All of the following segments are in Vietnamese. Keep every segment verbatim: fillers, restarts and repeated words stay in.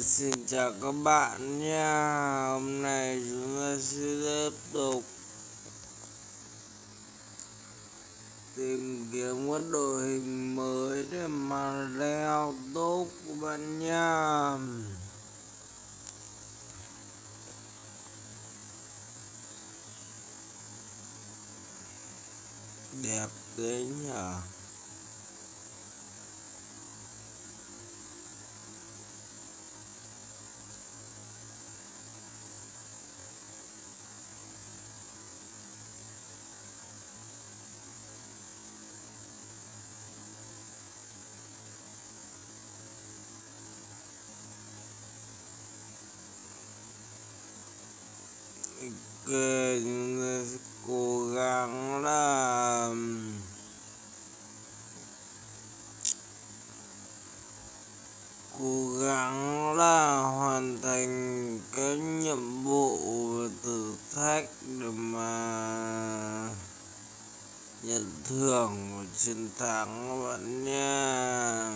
Xin chào các bạn nha. Hôm nay chúng ta sẽ tiếp tục tìm kiếm một đội hình mới để mà leo tốt của bạn nha. Đẹp thế nhở. Ok, chúng ta sẽ cố gắng là cố gắng là hoàn thành cái nhiệm vụ thử thách để mà nhận thưởng và chiến thắng các bạn nha.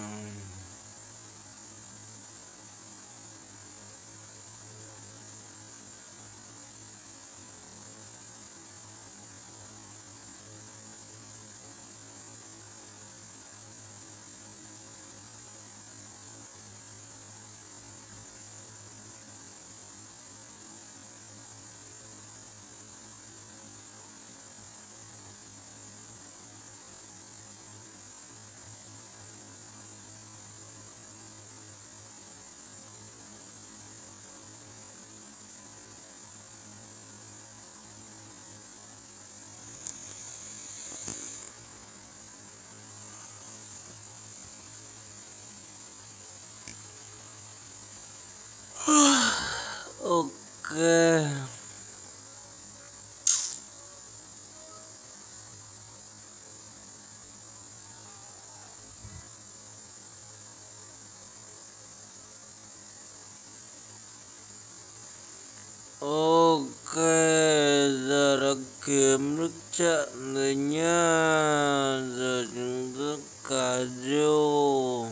Ok. Ok, giờ đã kiếm được trận rồi nhá. Giờ chúng ta cà vô.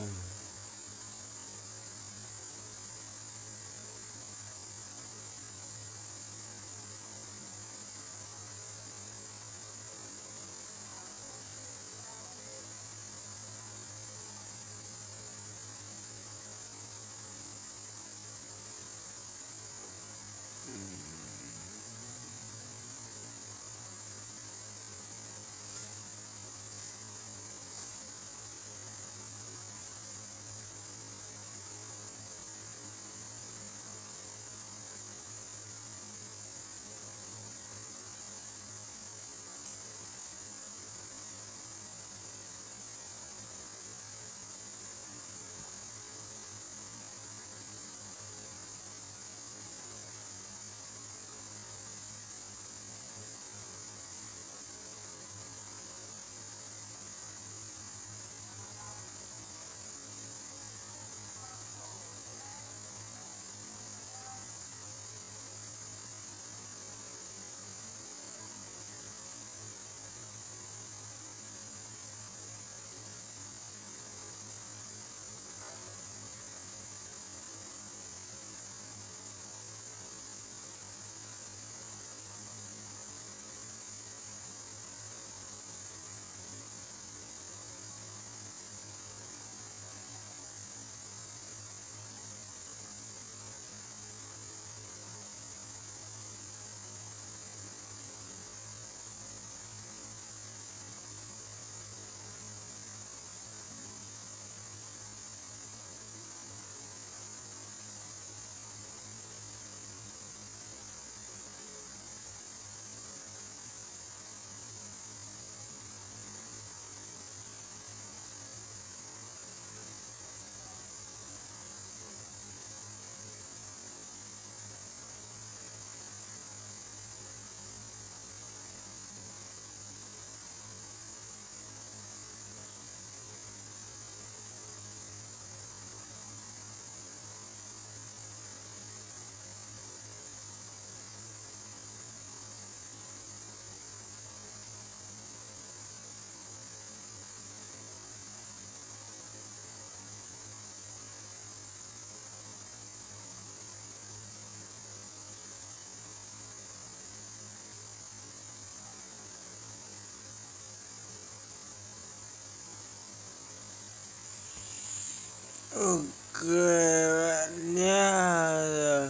Ok bạn nha.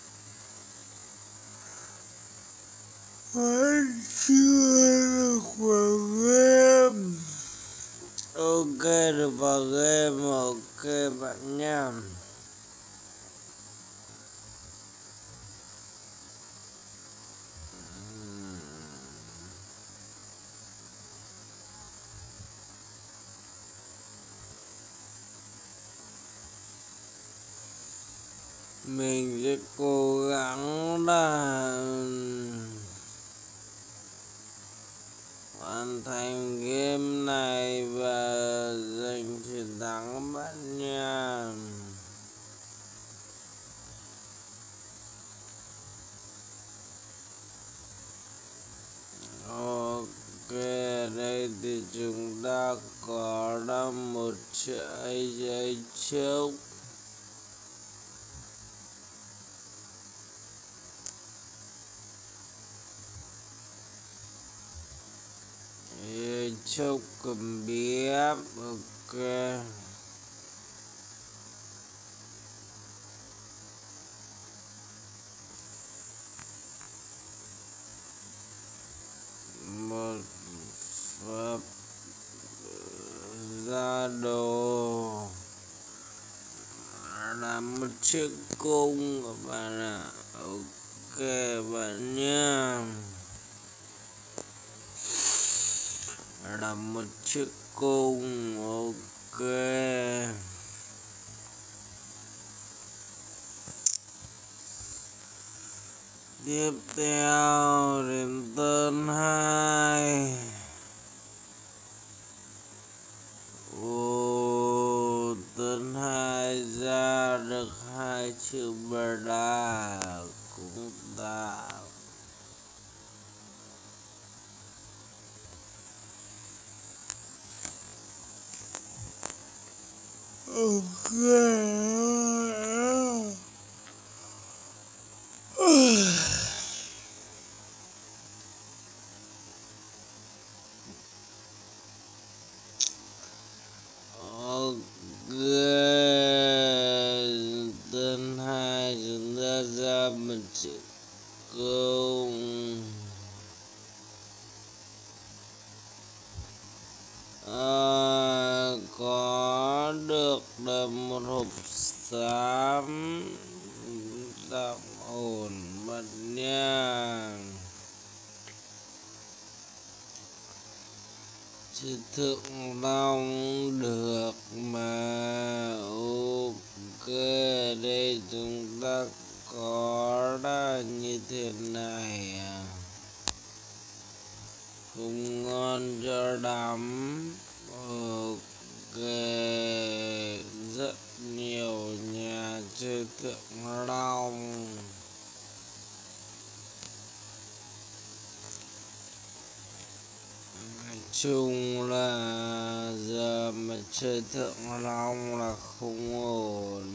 Vẫn chưa được vào game. Ok được vào game. Ok bạn nha. Mình sẽ cố gắng là hoàn thành game này và giành chiến thắng bạn nha. Ok, đây thì chúng ta có là một sợi dây chốc. Dây chốc cầm biếp. Ok. Một pháp ra đồ là một chiếc cung các bạn ạ. Ok bạn nha. Là một chiếc cung. Ok. Tiếp theo đến tên hai. Ồ, tên hai ra được hai chữ bờ đà cũng tạo. Ok. Ok. Tên hai chúng ta ra một chữ công. À, có được là một hộp xám tạm ổn bạn nha. Chữ thượng long được mà. Ok, đây chúng ta có là như thế này. Không ngon cho lắm. Ok, rất nhiều nhà chơi thượng long. Nói chung là giờ mà chơi thượng long là không ổn.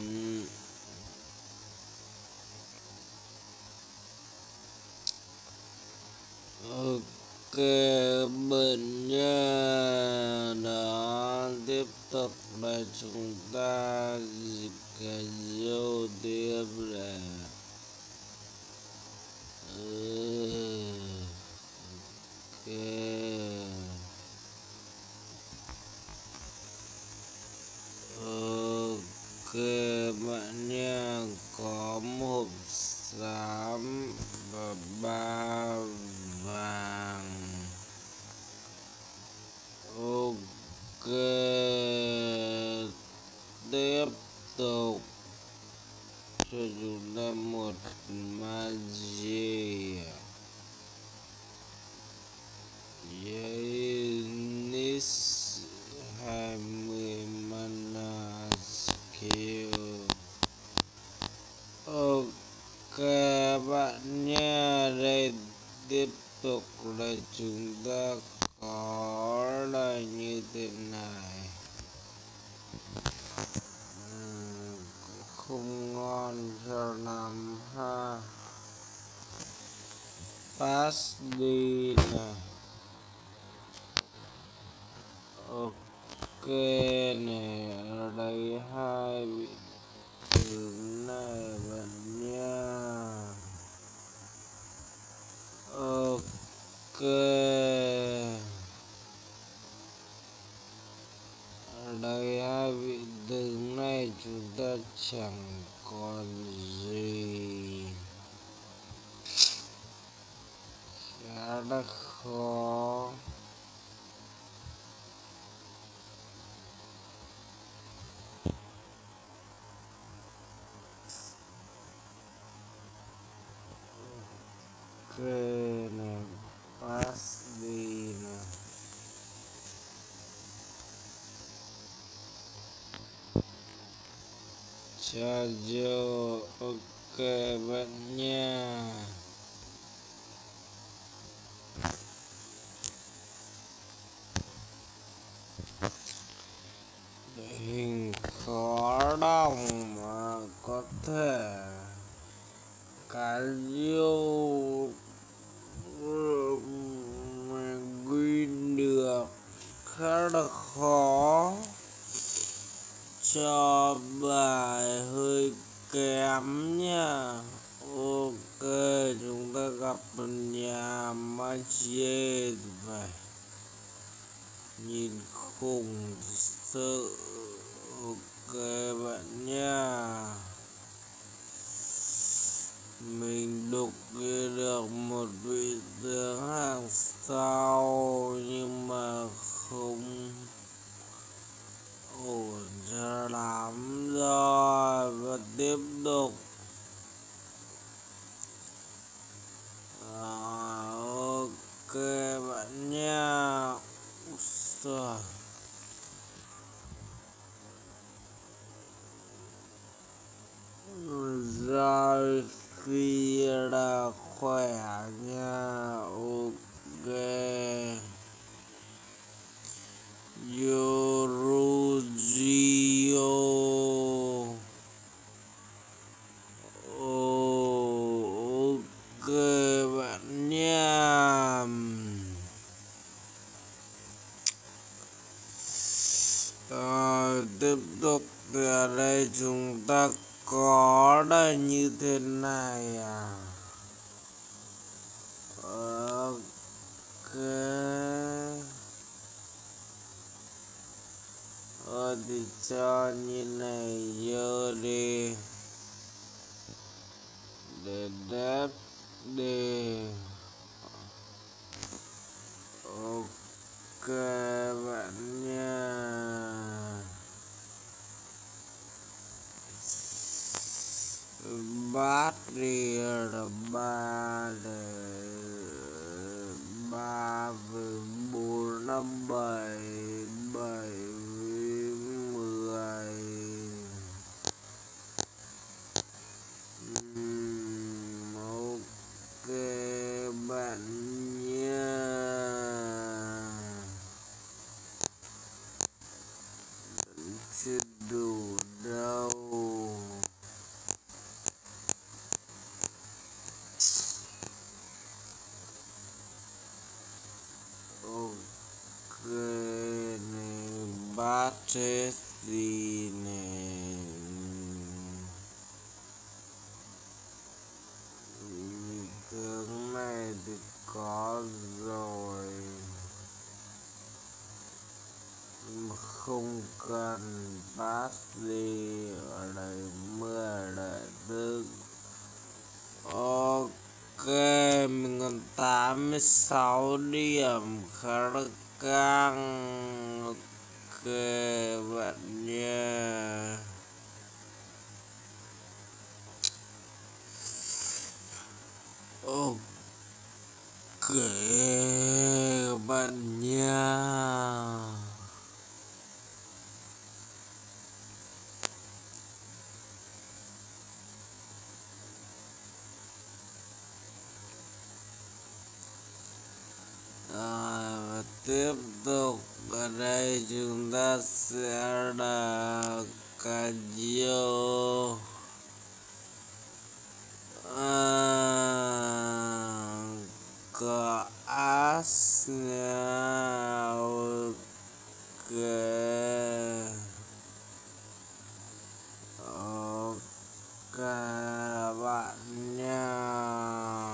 Ok bạn nha. Đó, tiếp tục là chúng ta dịch cái dấu tiếp là ừ. Ok. Ok bạn nha, có một xám và ba vàng. Ok, tiếp tục cho chúng ta một magia. Yanis hai mươi mana skill. Ok bạn nha, đây tiếp tục là chúng ta có là như thế này. Uhm, không ngon cho lắm ha. Pass đi này. Ok. này, ở đây hai vị tướng này bạn nha. Ok, ở đây hai vị tướng này chúng ta chẳng còn gì, khá là khó. Ok này, pass đi này. Charger, ok bạn nha. Đội hình khó đong mà có thể cá diêu mà win được, khá là khó. Cho bài hơi kém nha. Ok, chúng ta gặp một nhà Magic vậy, nhìn khủng sợ. Ok bạn nha, mình đục được một vị tướng hàng sau nhưng mà không ổn cho lắm rồi, và tiếp tục. À, ok bạn nha. Rồi. Rồi khi là khỏe nha. Ok, Yoruzio. Oh, ok bạn nha. Rồi tiếp tục ở đây chúng ta có đây như thế này à. Ok, rồi thì cho như này vô đi, để đáp đi. Ok bạn nha. Bát đi là ba để ba với bốn năm bảy, bảy với mười. Uhm, ok bạn nha. Chưa đủ đâu. Ok này, bát chết gì này. Tướng này thì có rồi mà không cần pass đi. Ở đây mưa đại thức. Ok, mình còn tám mươi sáu điểm, khá là căng. Ok bạn nha. Ok bạn nha. À, và tiếp tục ở đây chúng ta sẽ là Kajo. À, có As nha. Ok. bạn nha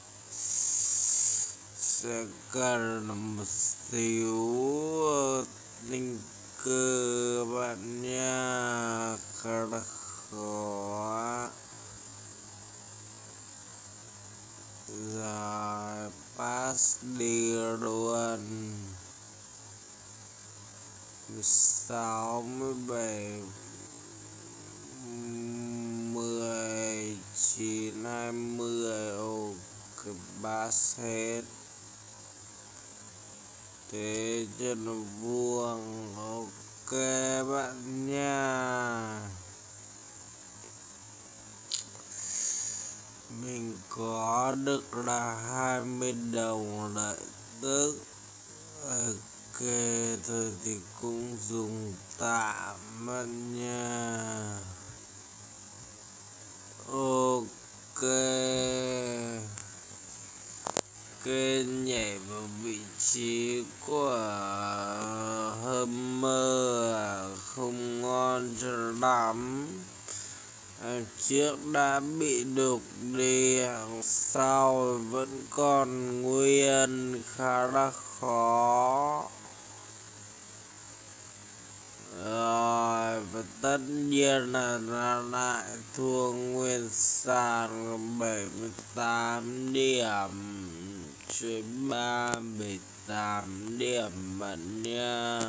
sẽ cần một xíu tình cơ bạn nha, khá là khó. Rồi pass đi luôn. Sáu mươi bảy mười chín hai mươi. Ok, pass hết. Thế cho nó vuông. Ok bạn nha. Mình có được là hai mươi đồng lợi tức. Ok, thôi thì cũng dùng tạm bạn nha. Ok, cái nhảy vào vị trí của Hummer không ngon cho lắm. Hàng trước đã bị đục đi, hàng sau vẫn còn nguyên, khá là khó. Rồi, và tất nhiên là nó lại thua nguyên sàn bảy mươi tám điểm. Chơi ba mươi tám điểm bạn nha.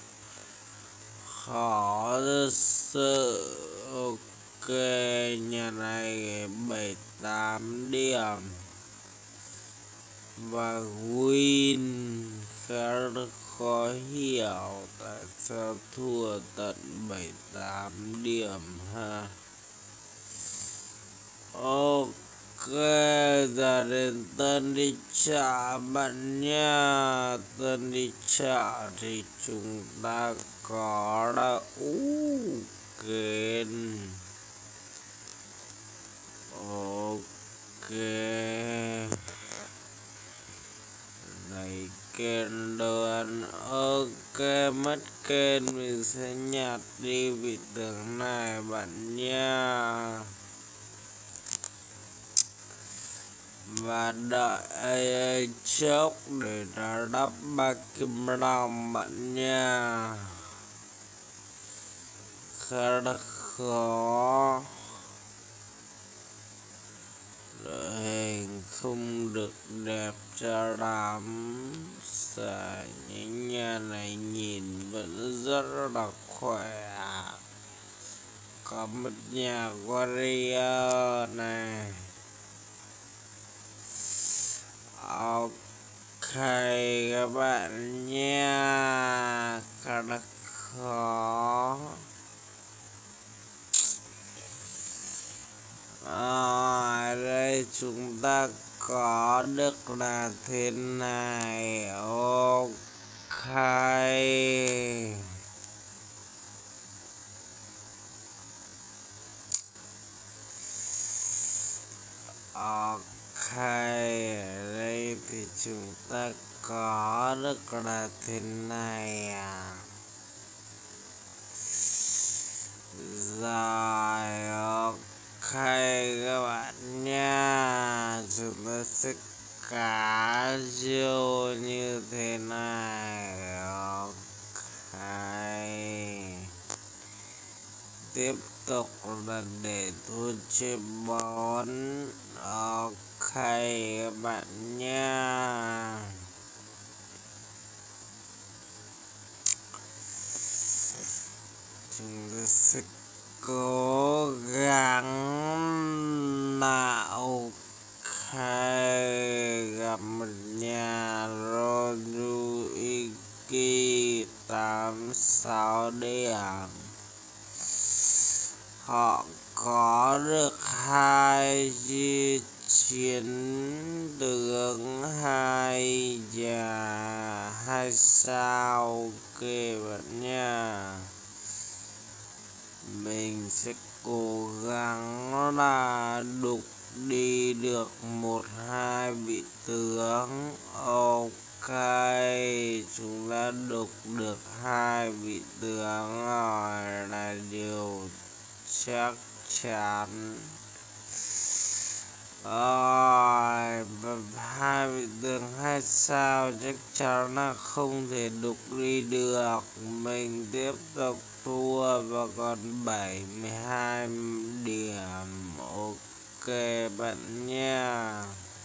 Khó thật sự. Ok, nhà này bảy mươi tám điểm. Và win khá là khó hiểu tại sao thua tận bảy mươi tám điểm ha. Ok, giờ đến tên đi chợ bạn nha. Tên đi chợ thì chúng ta có là uh, kênh. Ok, này kênh đơn. Ok, mất kênh mình sẽ nhặt đi vị tướng này bạn nha. Và đợi chốc để nó đắp ba kim long bạn nha. Khá là khó. Đội hình không được đẹp cho lắm. Sợ những nhà này nhìn vẫn rất là khỏe. Có một nhà warrior này. Ok các bạn nha. Khá là khó. À, đây chúng ta có được là thế này. Ok, ok, ở đây thì chúng ta có được là thế này à. Rồi, ok các bạn nha. Chúng ta sẽ cá vô như thế này. Ok, tiếp tục là để thu chơi bón. Ok các bạn nha. Chúng ta sẽ cố gắng nào. Khai gặp một nhà Rozuiki tám sáu điểm. Họ có được hai di chiến tướng hai nhà hai sao. Ok bạn nha. Mình sẽ cố gắng là đục đi được một hai vị tướng. Ok, chúng ta đục được hai vị tướng rồi là điều chắc chắn. Rồi, hai vị tướng hai sao chắc chắn là không thể đục đi được. Mình tiếp tục thua và còn bảy mươi hai điểm. Ok bạn nha.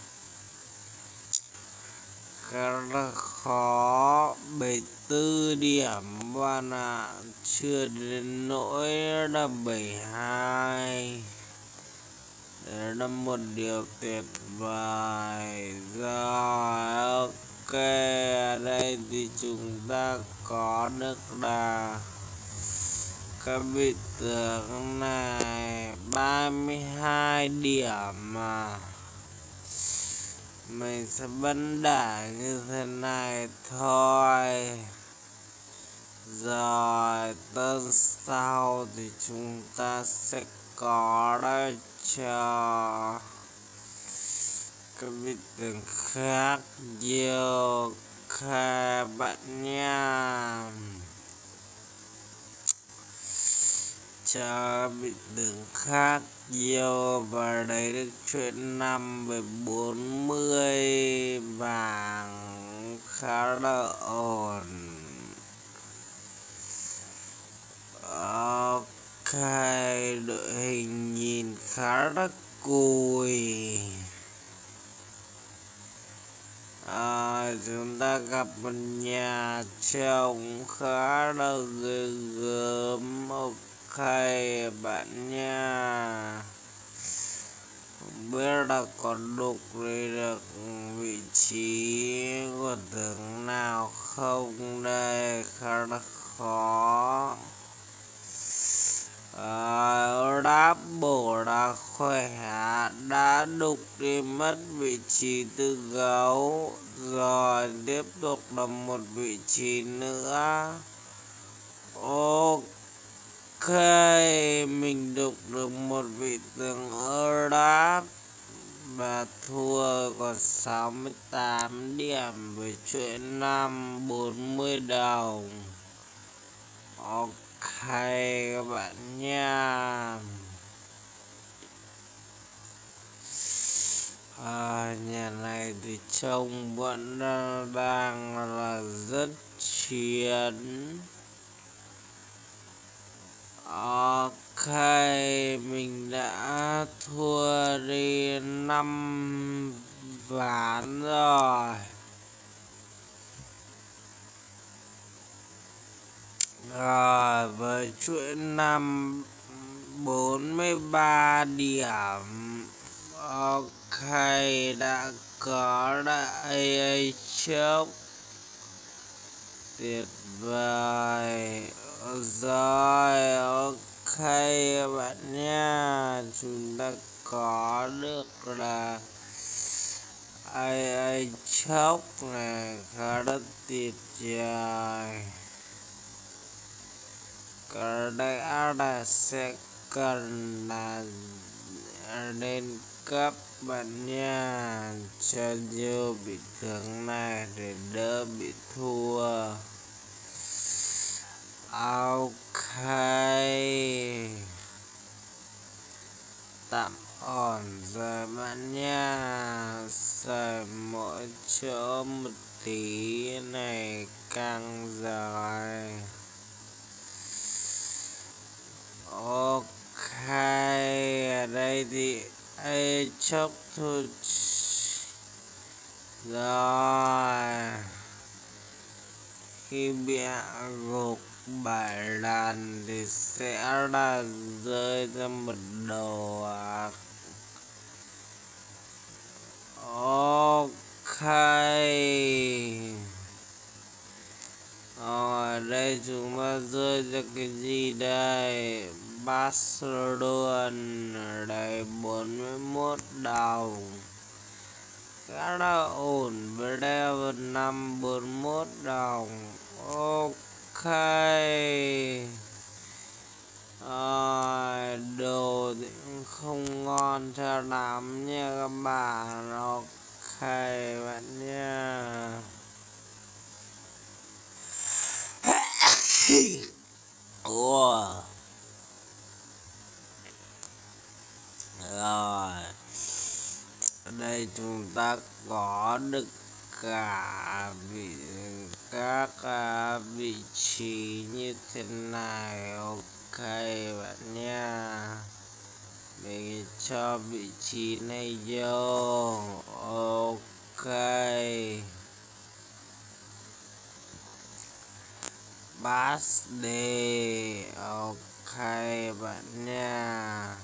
Khá là khó, bảy mươi tư điểm bạn ạ, à. Chưa đến nỗi là bảy mươi hai. Đấy là một điều tuyệt vời. Rồi, ok, ở đây thì chúng ta có được là các vị tướng này ba mươi hai điểm mà. Mình sẽ vẫn đả như thế này thôi. Rồi tuần sau thì chúng ta sẽ có đây cho các vị tướng khác nhiều các bạn nha. Cho vị tướng khác nhiều và đấy được chuyện năm với bốn mươi vàng khá là ổn. Ok, đội hình nhìn khá là cùi. À, chúng ta gặp một nhà trông khá là ghê gớm. Ok bạn nha. Không biết là có đục đi được vị trí của tướng nào không đây, khá là khó. À, đã bổ đã khỏe, đã đục đi mất vị trí tư gấu. Rồi tiếp tục là một vị trí nữa. Ok, mình đục được một vị tướng Olaf và thua còn sáu mươi tám điểm với chuyện năm bốn mươi đồng. Ok các bạn nha. À, nhà này thì trông vẫn đang là rất chiến. Ok, mình đã thua đi năm ván rồi. Rồi với chuyện năm bốn mươi ba điểm. Ok, đã có đã a a chốc. Tuyệt vời. Rồi ok bạn nha, chúng ta có được là a a chốc này khá là tuyệt vời. Cái đây là sẽ cần là lên cấp bạn nha, cho nhiều bị thương này để đỡ bị thua. Ok, tạm ổn rồi bạn nha. Xài mỗi chỗ một tí này căng rồi. Ok, ở đây thì ai chốc thôi. Rồi khi bị hạ gục bảy lần thì sẽ là rơi ra một đồ ạ. Ok, ở đây chúng ta rơi ra cái gì đây? Barcelona ở đây bốn mươi mốt đồng, khá là ổn với level năm bốn mươi mốt đồng. Ok, à, đồ thì cũng không ngon cho lắm nha các bạn. Ok bạn nha. Ủa Rồi, ở đây chúng ta có được cả vị các uh, vị trí như thế này. Ok bạn nha, mình cho vị trí này vô. Ok, birthday. Ok bạn nha.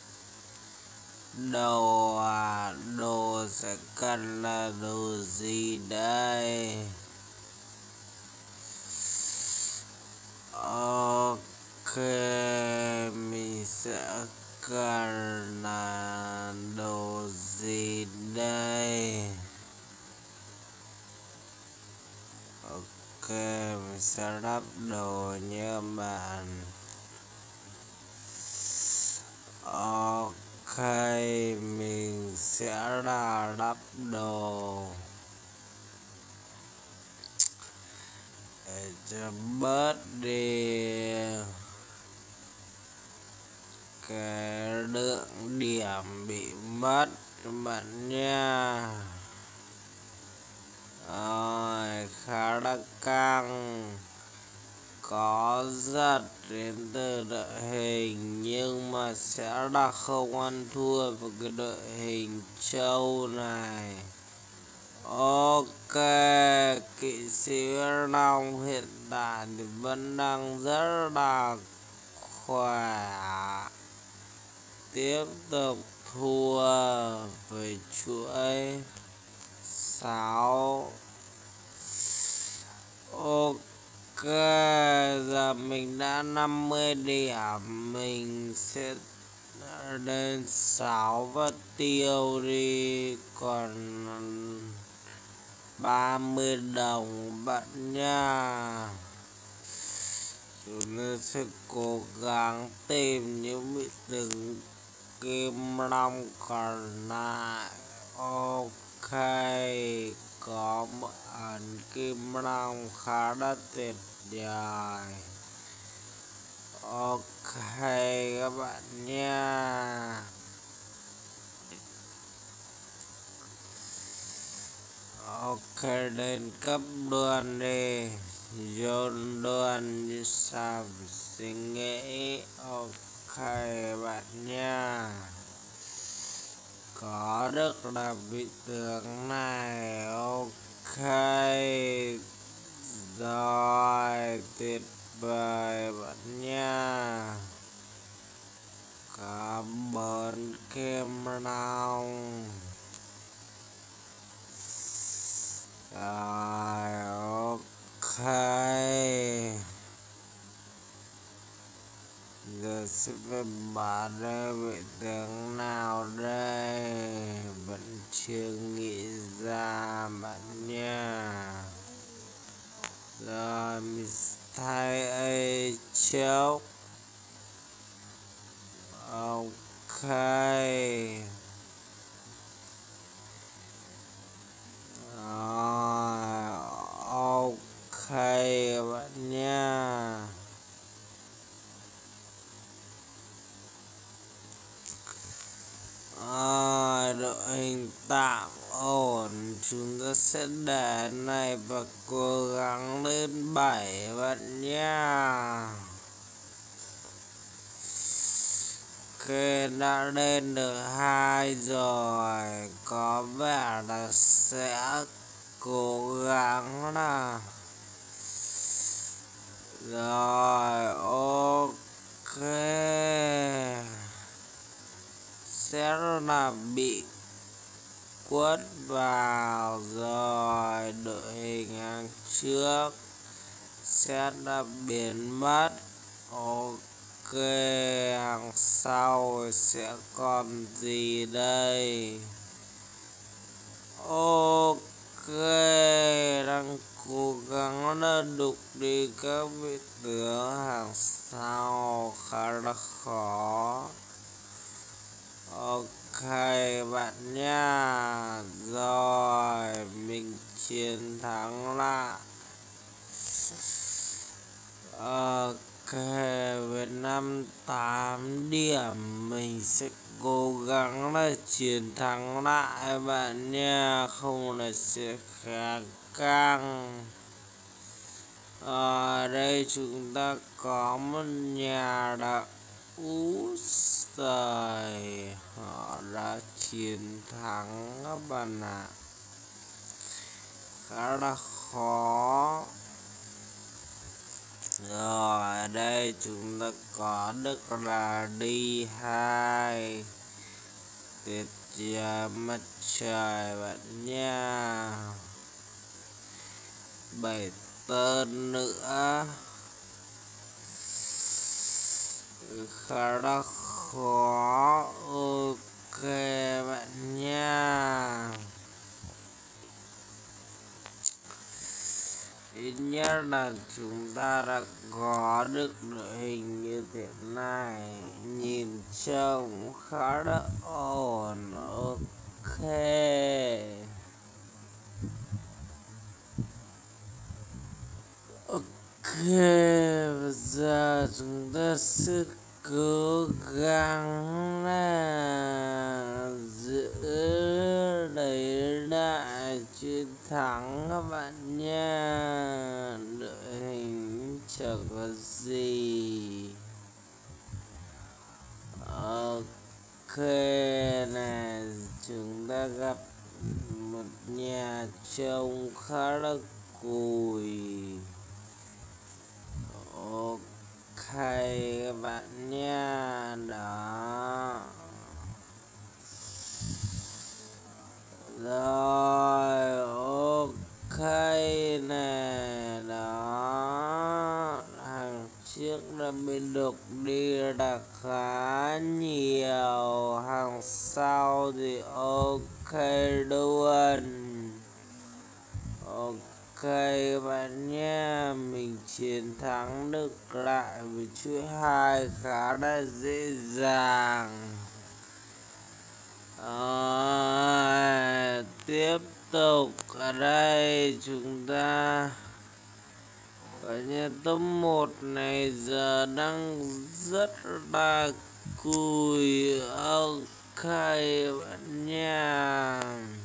Đồ à, đồ sẽ cần là đồ gì đây? Ok, mình sẽ cần là đồ gì đây? Ok, mình sẽ lắp đồ nha bạn. Ok, mình sẽ là lắp đồ để cho bớt đi cái lượng điểm bị mất các bạn nha. Rồi, khá là căng, có giật đến từ đội hình nhưng mà sẽ là không ăn thua vào cái đội hình trâu này. Ok, kỵ sĩ Long hiện tại thì vẫn đang rất là khỏe, tiếp tục thua với chuỗi sáu. Ok, giờ mình đã năm mươi điểm, mình sẽ lên sáu và tiêu đi còn ba mươi đồng bạn nha. Chúng ta sẽ cố gắng tìm những vị tướng kim long còn lại. Ok, có một ẩn kim long khá là tuyệt vời. Ok các bạn nha. Ok, lên cấp luôn đi, dồn luôn như sao suy nghĩ. Ok bạn nha, có được là vị tướng này. Ok rồi, tuyệt vời bạn nha, có bốn kim long. Rồi, ok, giờ sẽ phải bán đây vị tướng nào đây, vẫn chưa nghĩ ra bạn nha. Rồi mình thay A chốc. Ok, rồi, ok bạn nha. À, đội hình tạm ổn, chúng ta sẽ để này và cố gắng lên bảy bạn nha. Ok, đã lên được hai rồi, có vẻ là sẽ cố gắng là rồi. Ok, sẽ là bị quất vào rồi, đội hình hàng trước sẽ là biến mất. Ok, hàng sau sẽ còn gì đây? Ok, đang cố gắng là đục đi các vị tướng hàng sau, khá là khó. Ok bạn nha, rồi mình chiến thắng lại. Ok, với năm tám điểm mình sẽ cố gắng là chiến thắng lại bạn nha, không là sẽ khá căng. Ở đây chúng ta có một nhà đã úi giời, họ đã chiến thắng các bạn ạ. Khá là khó. Rồi ở đây chúng ta có được là đi hai tuyệt vời mặt trời bạn nha. Bảy tên nữa khá là khó. Ok bạn nha, ít nhất là chúng ta đã có được đội hình như thế này, nhìn trông khá là ổn. Ok, ok, bây giờ chúng ta sẽ cố gắng là giữ lấy lại chiến thắng các bạn nha. Đội hình chẳng có gì. Ok này, chúng ta gặp một nhà trông khá là cùi. Ok các bạn nha, đó. Rồi ok nè, đó. Hàng trước đã bị đục đi là khá nhiều, hàng sau thì ok luôn. Ok bạn nha, mình chiến thắng được lại với chuỗi hai khá là dễ dàng. À, tiếp tục ở đây chúng ta ở nhà top một này giờ đang rất là cùi. Ok bạn nha.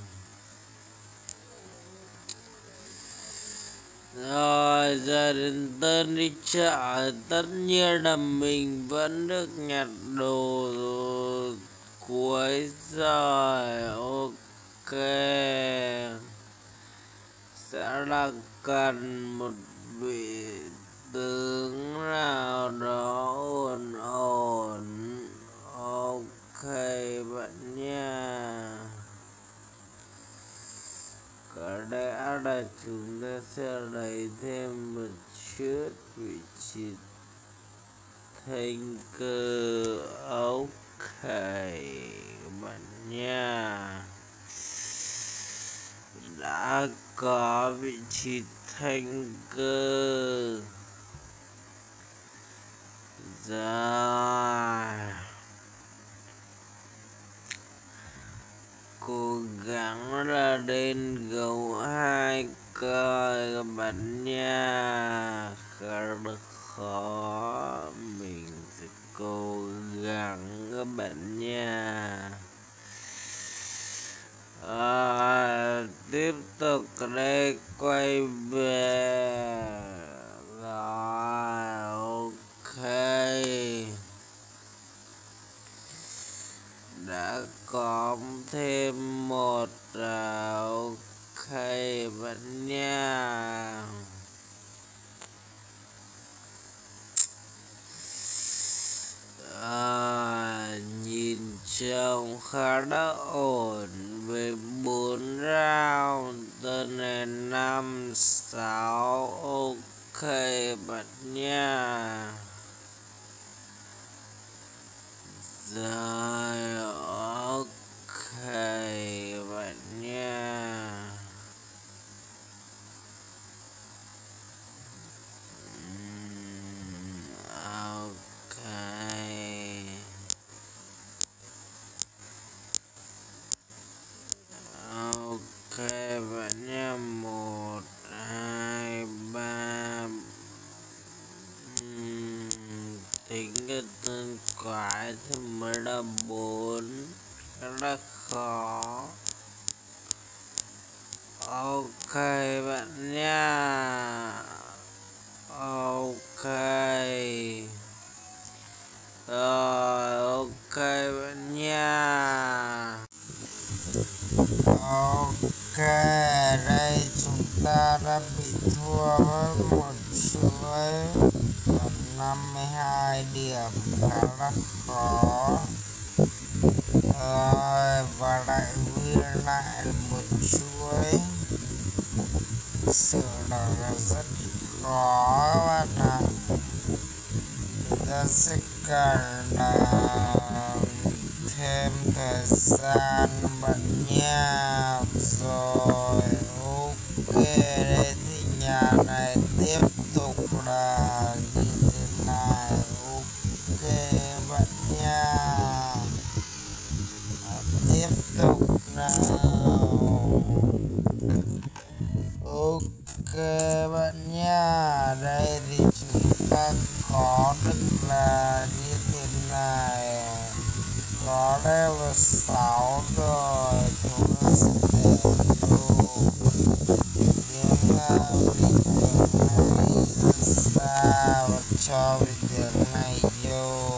Rồi giờ đến tên đi chợ, tất nhiên là mình vẫn được nhặt đồ cuối rồi. Ok, sẽ là cần một vị tướng nào đó ổn ổn. Ok bạn nha, có lẽ là chúng ta sẽ lấy thêm một chút vị trí thanh cơ. Ok bạn nha, đã có vị trí thanh cơ rồi, cố gắng là lên gấu hai coi các bạn nha. Khá là khó, mình sẽ cố gắng các bạn nha. À, tiếp tục ở đây quay về rồi. Ok, đã có thêm một. Ok bạn nha, à, nhìn trông khá đã ổn với bốn round. Tên này năm sáu. Ok bạn nha. Rồi ok bạn nha. Uhm, ok. Ok bạn nha, một hai ba. Uhm, tính cái tên quái thì mới là bốn, rất là khó. Ok bạn nha. Ok rồi, ok bạn nha. Ok, đây chúng ta đã bị thua với một chuỗi còn năm mươi hai điểm, khá là khó. Rồi, và lại ghi lại một chuỗi, sự là rất khó bạn ạ. Chúng ta sẽ cần là thêm thời gian bạn nha. Rồi ok, đây thì nhà này tiếp tục là như thế này. Ok bạn nha, tiếp tục nào. Ok bạn nha, đây thì chúng ta có được là như thế này. Có level sáu rồi, chúng ta sẽ để vô những vị tướng này ra sao và cho vị tướng này vô.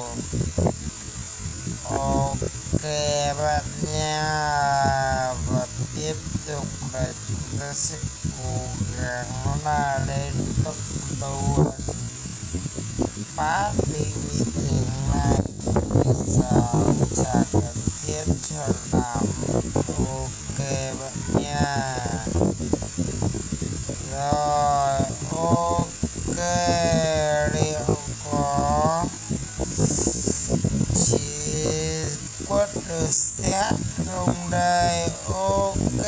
Ok bạn nha, và tiếp tục là chúng ta sẽ cố gắng là lên cấp độ phá đi vị tướng này. Bây giờ chả cần thiết cho lắm. Ok bạn nha. Rồi ok, liệu có chỉ quất được xét không đây? Ok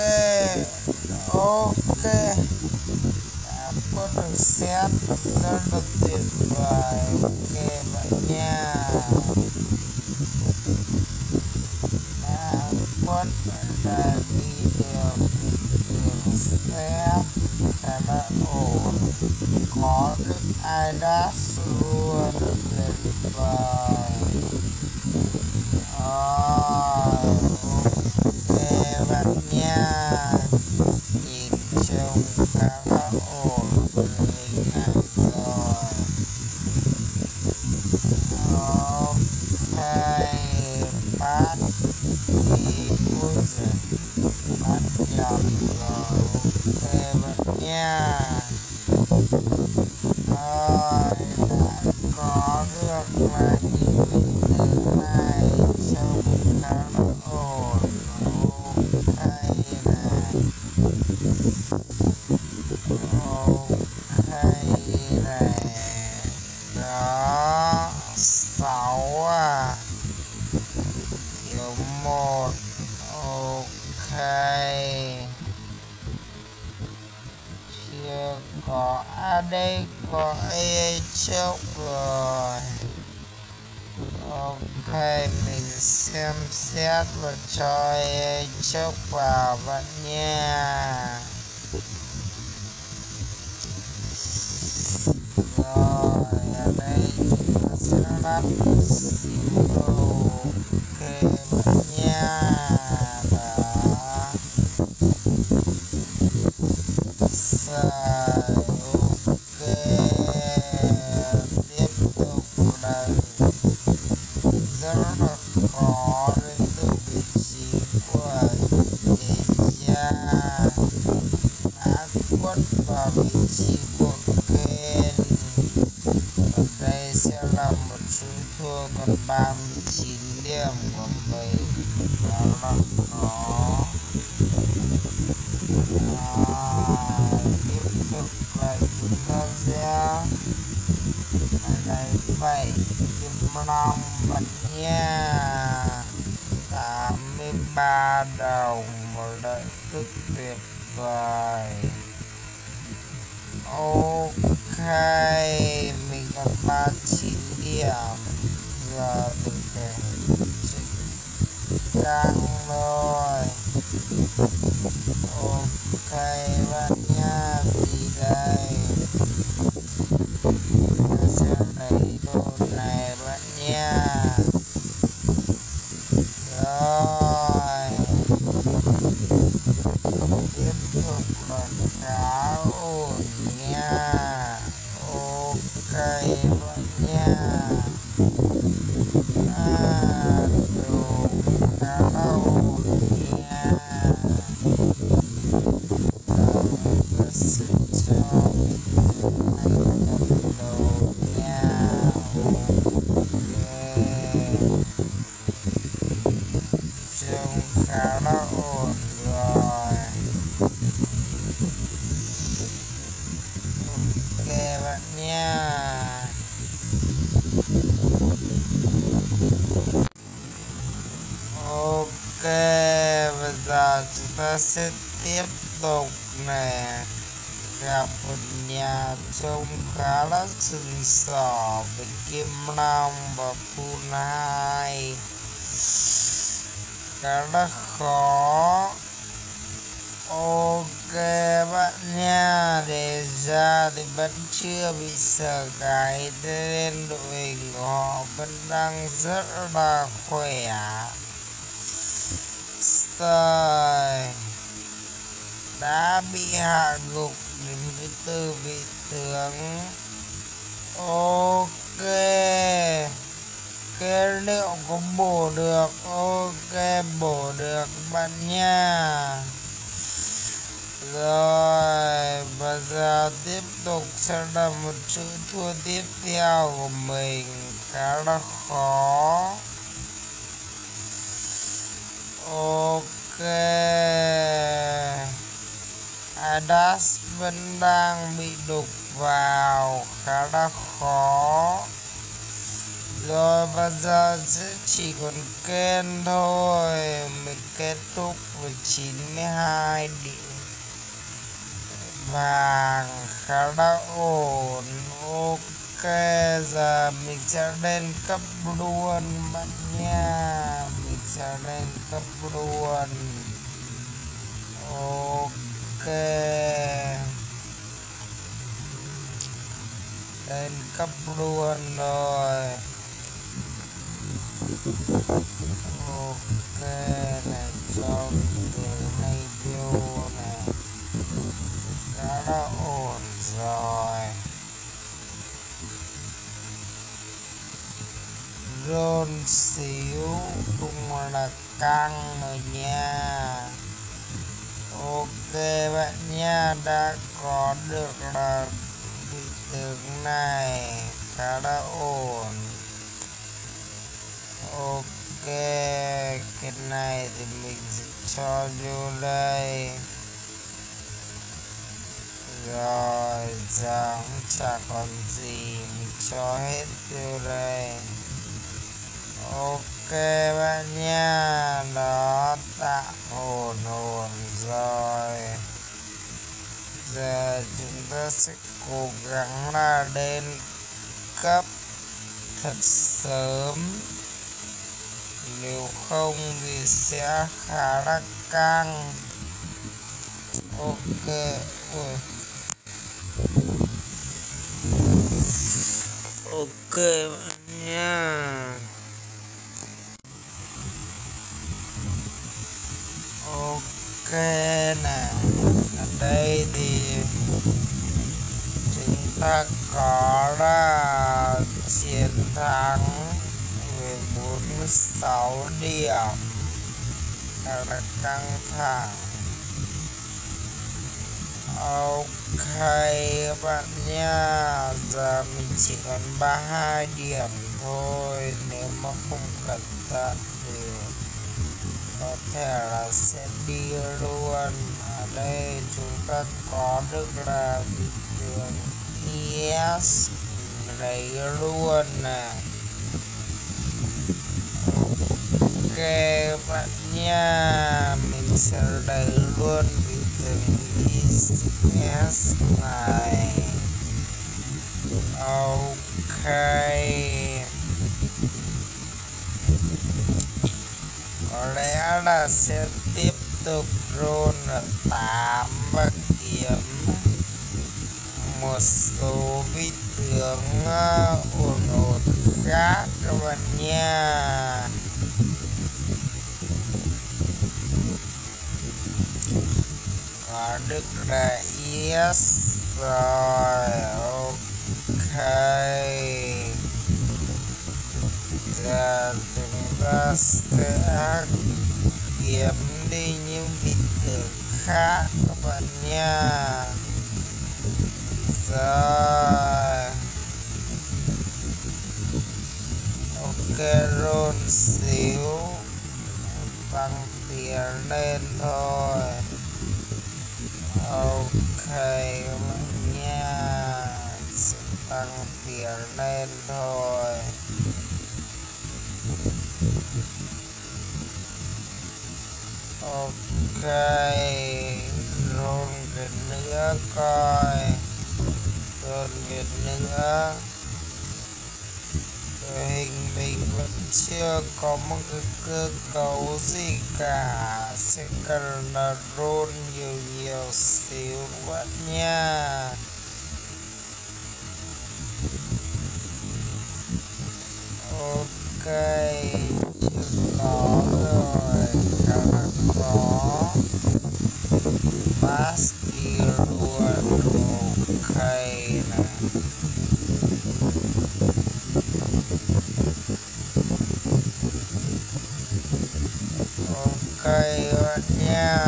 ok, đã quất được xét, rất là tuyệt vời. Ok bạn nha, đã quất đã đi được đường xét khá là ổn, có được ai đã luôn, tuyệt vời. Rồi ok bạn nha, nhìn trông khá là ổn hình này rồi. Ok, bắt đi cuối rồi, bắt nhầm rồi. Ok bạn nha. Rồi đã có được là những vị tướng này trông khá là ổn. Ok này, ok này, đó sáu à, thiếu một. Ok, chưa có, à đây có a chốc rồi. Ok, mình xem xét và cho a chốc vào bạn nha. Rồi ở đây chúng ta sẽ lắp xíu. Ok bạn nha. Đó rồi, ok, tiếp tục là rất là khó đến từ vị trí của đề gia. Đã quất vào vị trí của Ken. Ở đây sẽ là một chú thua còn ba mươi chín điểm của mình, đó là khó. À, tiếp tục là chúng ta sẽ lấy bảy điểm năm bật nha. tám mươi ba đồng, một lợi tức tuyệt vời. Ok, mình còn ba mươi chín điểm. Giờ mình để căng rồi. Ok bạn nha, gì đây? Mình sẽ lấy đồ này Rồi tiếp tục là khá ổn nha. Ok bạn nha. À, đúng khá là ổn nha. Rồi sẽ cho mình cầm đầu nha. Ok trông khá là ổn rồi. Ok bạn nha. Ok bây giờ chúng ta sẽ tiếp tục nè. Gặp một nhà trông khá là sừng sỏ với kim long và full hai, khá là khó. Ok bạn nha, đề ra thì vẫn chưa bị sợ cái, thế nên đội hình của họ vẫn đang rất là khỏe. Rồi đã bị hạ gục đến với tư vị tướng. Ok cái liệu có bổ được. Ok bổ được bạn nha. Rồi bây giờ tiếp tục sẽ là một chữ thua tiếp theo của mình, khá là khó. Ok Adas vẫn đang bị đục vào, khá là khó. Rồi bây giờ sẽ chỉ còn Ken thôi. Mình kết thúc với chín mươi hai điểm vàng, khá là ổn. Ok giờ mình sẽ lên cấp luôn bạn nha. Mình sẽ lên cấp luôn. Ok lên cấp luôn rồi. Ok này cho cái này vô này, khá là ổn rồi. Rôn xíu cũng là căng rồi nha. Ok bạn nha, đã có được là vị tướng này, khá là ổn. Ok cái này thì mình sẽ cho vô đây. Rồi giờ cũng chả còn gì, mình cho hết vô đây. Ok bạn nha, đó tạm ổn ổn rồi. Giờ chúng ta sẽ cố gắng là lên cấp thật sớm, nếu không thì sẽ khá là căng. Ok ui. Ok bạn nha. Ok nè, ở đây thì chúng ta có là chiến thắng với bốn mươi sáu điểm, khá là căng thẳng. Ok bạn nha, giờ mình chỉ còn ba mươi hai điểm thôi, nếu mà không cẩn thận thì có thể là sẽ đi luôn. Ở đây chúng ta có được là vị tướng Yes lấy luôn nè. Ok bạn nha, mình sẽ lấy luôn vị tướng Yes này. Ok có lẽ là sẽ tiếp tục roll là tám và kiếm một số vị tướng uh, ổn ổn khác các bạn nha. ở Đức là yes rồi. Ok, giờ chúng ta sẽ kiếm đi những vị tử khác các bạn nha. Rồi ok, roll xíu tăng tiền lên thôi. Ok các bạn nha, sẽ tăng tiền lên thôi. Ok, roll cái nữa coi, roll cái nữa. Hình mình vẫn chưa có một cái cơ cấu gì cả, sẽ cần là roll nhiều nhiều xíu các bạn nha. Ok, chưa có rồi, khá là khó. Pass đi luôn. Ok này. Ok các bạn nha.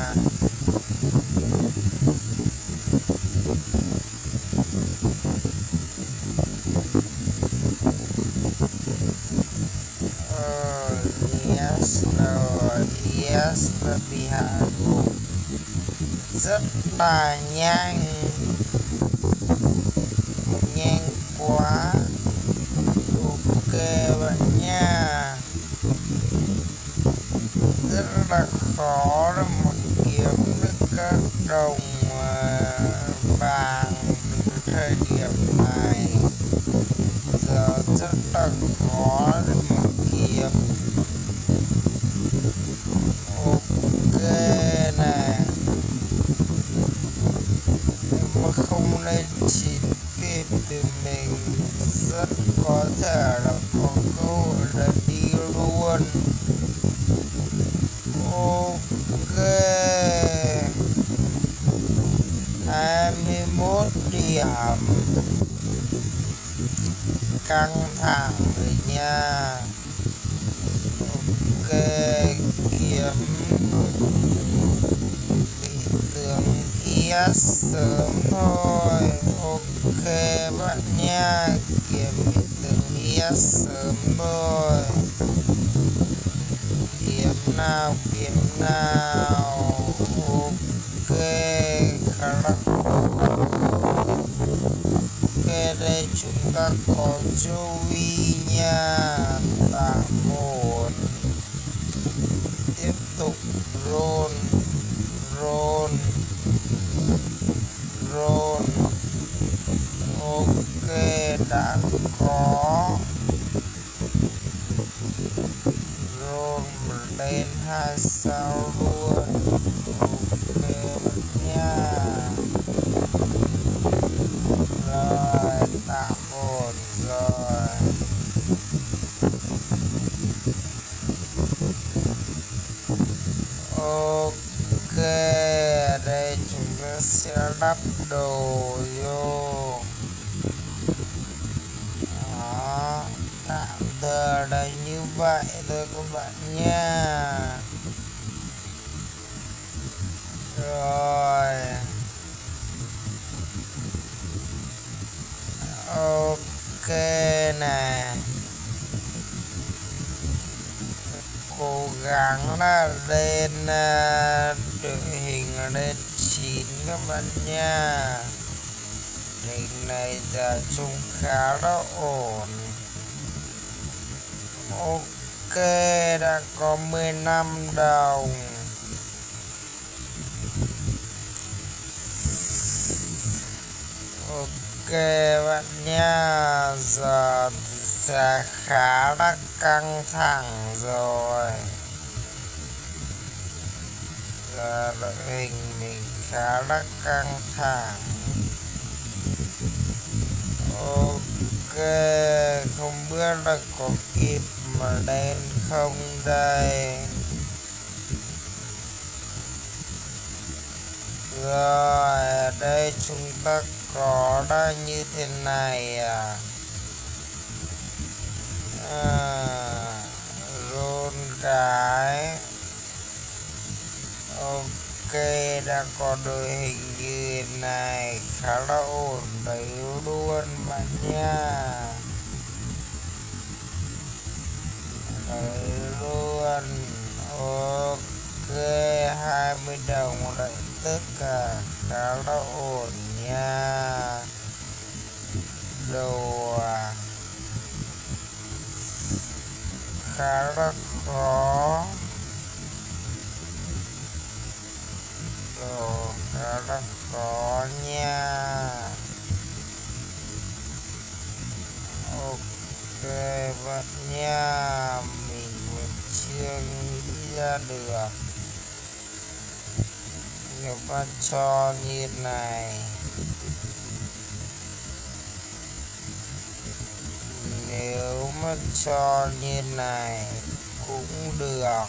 Yes rồi, yes là bị hạ gục rất là nhanh, nhanh quá. Ok bạn nha, rất là khó để mà kiếm được các đồng vàng thời điểm này, giờ rất là khó để mà kiếm. Ok này, mà không lên chín kịp thì mình rất có thể là có cơ hội là đi luôn. Ok, hai mươi mốt điểm, căng thẳng rồi nha. Ok, kiếm vị tướng yes sớm thôi. Ok bạn nha, kiếm vị tướng yes sớm thôi. Kiếm nào, kiếm nào. Ok, khá là ok, đây chúng ta có Joey nha, tạm một. Tiếp tục roll, roll, roll. Ok, đã có. Roll lên hai sao luôn. Ok nha. Rồi, tạm một rồi. Ok, đây chúng ta sẽ lắp đồ vô. Đó, tạm thời là như vậy thôi các bạn nha. Rồi ok nè, cố gắng là lên uh, đội hình lên chín các bạn nha. Hình này giờ trông khá là ổn. Ok, đã có mười lăm đồng. Ok bạn nha, giờ sẽ khá là căng thẳng rồi. Giờ đội hình mình khá là căng thẳng. Ok, không biết là có kịp mà lên không đây. Rồi ở đây chúng ta có đã như thế này à, à rôn cái ok, đã có đội hình như thế này khá là ổn đấy luôn bạn nha, đấy luôn. Ok, hai mươi đồng đấy, tất cả khá là ổn nha. Đồ à, khá là khó, đồ khá là khó nha. Ok bạn nha, mình vẫn chưa nghĩ ra được. Nếu bạn cho như này, nếu mà cho như này cũng được.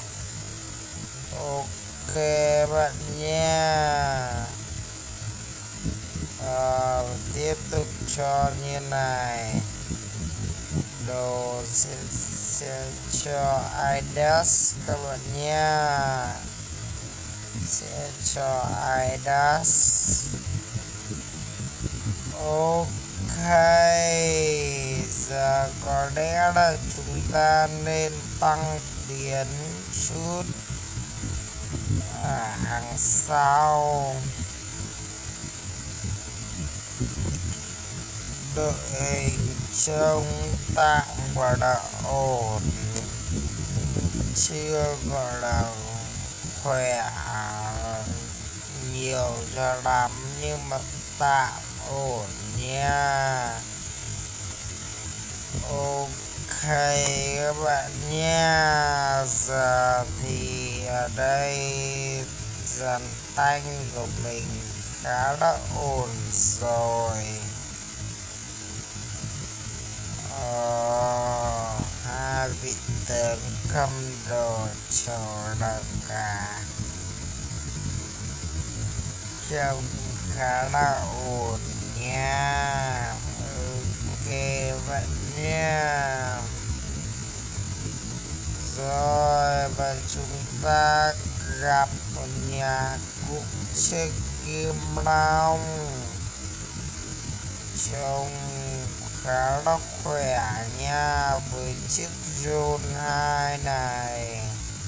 Ok bạn nha. À, tiếp tục cho như này. Đồ sẽ, sẽ cho Adidas các bạn nha, sẽ cho Adidas. Ok, giờ có lẽ là chúng ta nên tăng tiền chút ở hàng sau. Đội hình trông tạm và đã ổn, chưa gọi là khỏe nhiều cho lắm nhưng mà tạm ổn nha. Ok các bạn nha, giờ thì ở đây dàn tanh của mình khá là ổn rồi. Ờ, hai vị tướng cầm đồ chỗ là cả trông khá là ổn nha. Ok bạn nha. Rồi và chúng ta gặp một nhà cụ chơi Kim Long, trông khá là khỏe nha với chiếc John hai này.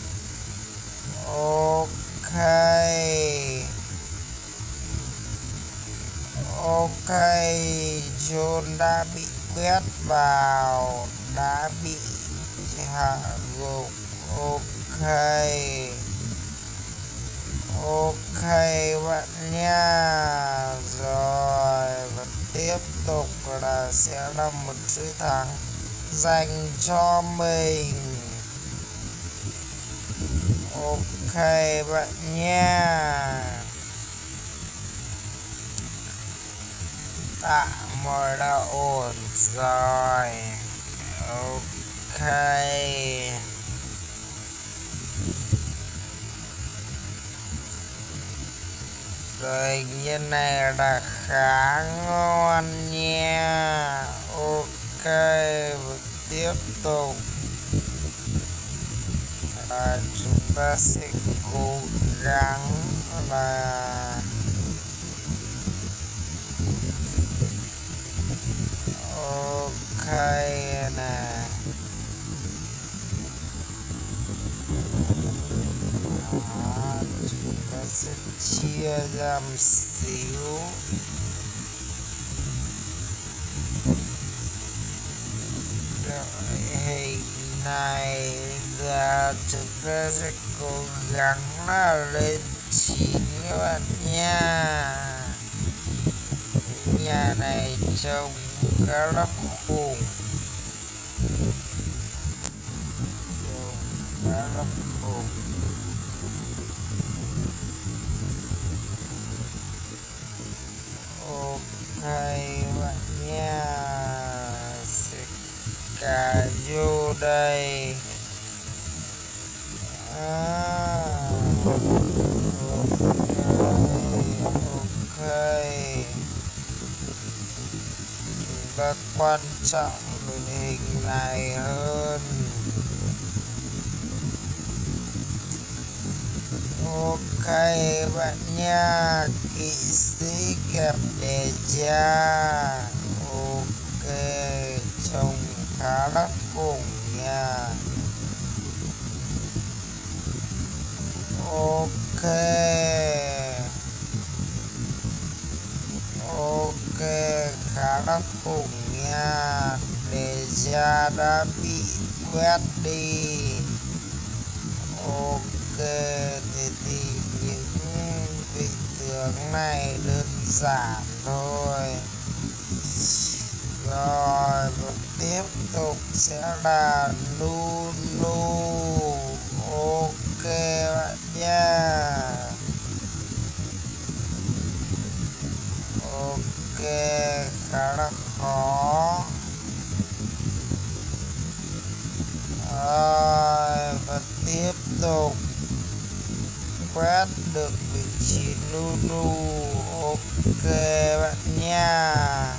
Ok, ok, John đã bị quét vào, đã bị hạ gục. Ok, ok bạn nha. Rồi và tiếp tục là sẽ là một chữ thắng dành cho mình. Ok bạn nha, tạm rồi đã ổn rồi. Ok, rồi như này là khá ngon nha. Ok, và tiếp tục là chúng ta sẽ cố gắng là ok nè. Đó, chúng ta sẽ chia ra một xíu. Đội hình này giờ chúng ta sẽ cố gắng là lên chín các bạn nha. Nhà này trông khá là khủng, trông khá là khủng. Ok bạn nha, sẽ cà vô đây. À, Ok, chúng ta quan trọng đội hình này hơn. Ok bạn nha, kỵ sĩ kẹp đề cha. Ok, trông khá là khủng nha. Ok, ok, khá là khủng nha. Đề cha đã bị quét đi. Ok, thì, thì những vị tướng này đơn giản thôi. Rồi, và tiếp tục sẽ là Nunu. Ok bạn nha. Ok, khá là khó. Rồi, và tiếp tục quét được vị trí Nunu. Ok bạn nha.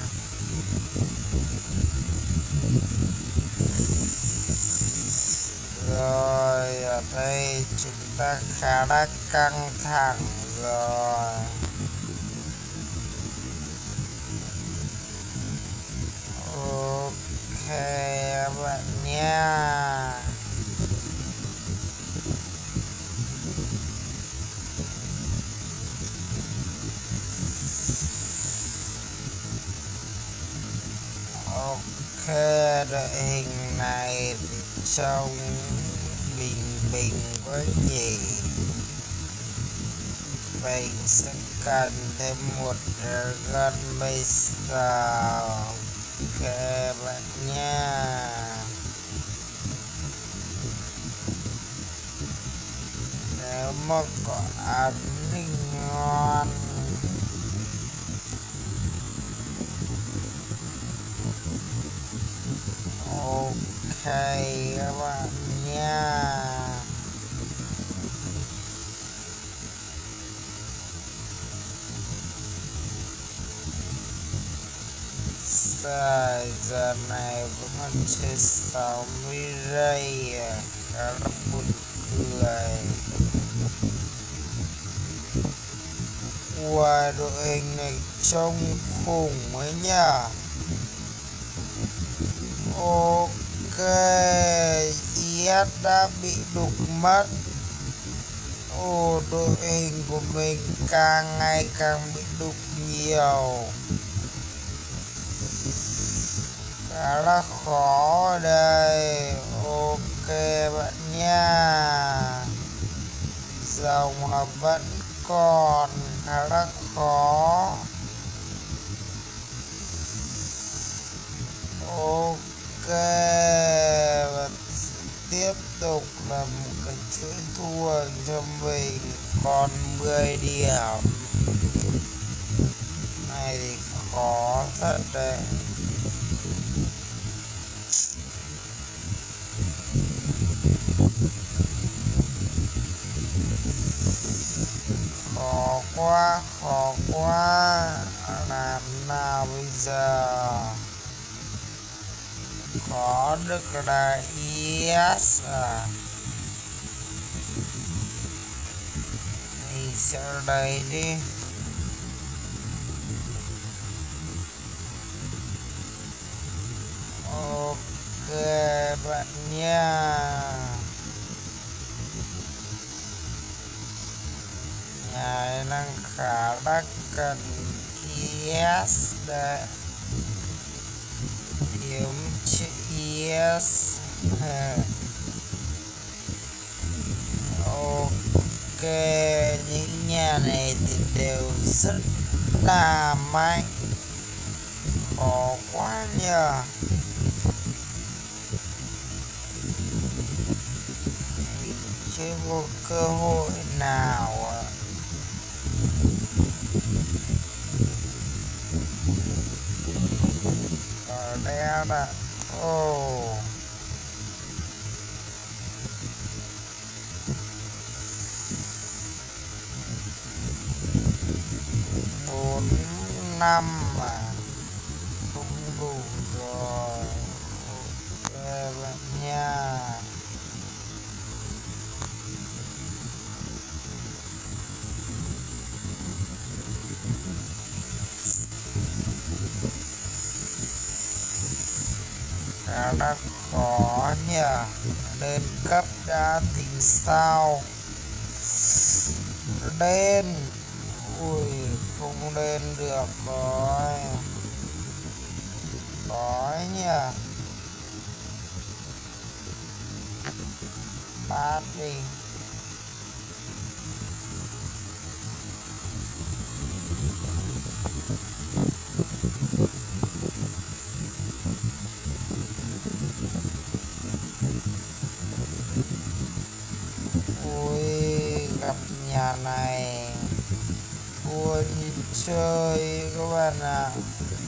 Rồi, ở đây chúng ta khá là căng thẳng rồi. Ok bạn nha. Ok, đội hình này thì trông bình bình quá nhỉ. Mình sẽ cần thêm một dragon master. Ok bạn nha. Nếu mà có ăn thì ngon. Ok các bạn nha. Sai, giờ này vẫn còn chưa sáu mươi giây à, khá là buồn cười. Wow, đội hình này trông khủng ấy nhá. Ok, i ét đã bị đục mất. Ồ, đội hình của mình càng ngày càng bị đục nhiều. Khá là khó đây. Ok bạn nha. Dòng là vẫn còn khá là khó. Ok, và tiếp tục là một cái chuỗi thua cho mình còn mười điểm. Này thì khó thật đấy. Khó quá, khó quá. Làm nào bây giờ? Khó được là yes à. Mình sẽ lấy đi. Ok bạn nha. Nhà năng khá là cần yes đấy. Kiếm chữ yes. Ok, những nhà này thì đều rất là mạnh. Khó quá nhờ. Chưa có cơ hội nào ạ. Ở đây là oh. bốn năm mà không đủ rồi. Ok bạn nha. Khá là khó nhỉ, lên cấp đã tính sao. Lên, ui không lên được rồi, khó nhỉ. Phát đi. Ui gặp nhà này thua như chơi các bạn ạ. À.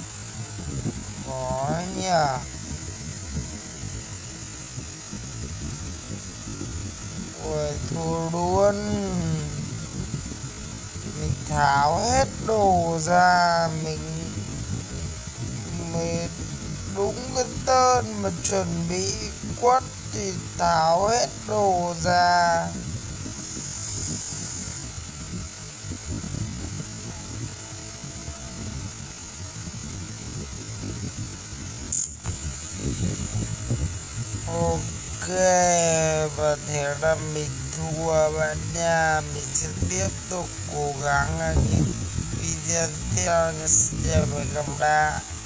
Khó nhỉ. Ui thua luôn. Mình tháo hết đồ ra, mình mình đúng cái tên mà chuẩn bị quất thì tháo hết đồ ra. Ok, và thế là mình thua bạn nha. Mình sẽ tiếp tục cố gắng ở những video tiếp theo. Xin chào và gặp lại.